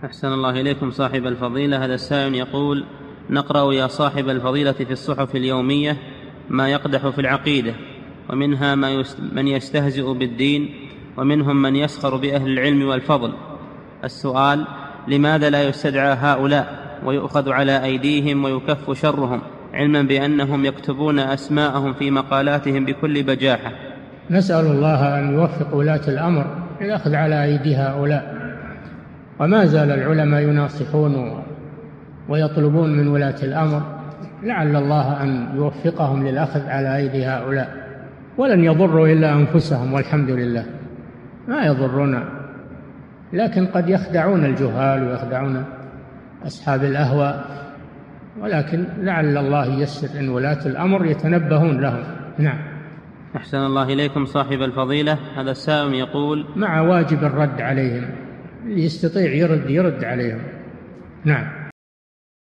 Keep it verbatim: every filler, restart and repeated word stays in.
أحسن الله إليكم صاحب الفضيلة. هذا السائل يقول: نقرأ يا صاحب الفضيلة في الصحف اليومية ما يقدح في العقيدة، ومنها ما من يستهزئ بالدين، ومنهم من يسخر بأهل العلم والفضل. السؤال: لماذا لا يستدعى هؤلاء ويؤخذ على أيديهم ويكف شرهم، علما بأنهم يكتبون أسماءهم في مقالاتهم بكل بجاحة؟ نسأل الله أن يوفق ولاة الأمر للأخذ على أيدي هؤلاء، وما زال العلماء يناصحون ويطلبون من ولاة الأمر، لعل الله أن يوفقهم للأخذ على أيدي هؤلاء، ولن يضروا إلا أنفسهم والحمد لله، ما يضرون، لكن قد يخدعون الجهال ويخدعون أصحاب الأهواء، ولكن لعل الله ييسر إن ولاة الأمر يتنبهون لهم. نعم. أحسن الله إليكم صاحب الفضيلة. هذا السائل يقول: مع واجب الرد عليهم، اللي يستطيع يرد يرد عليهم. نعم.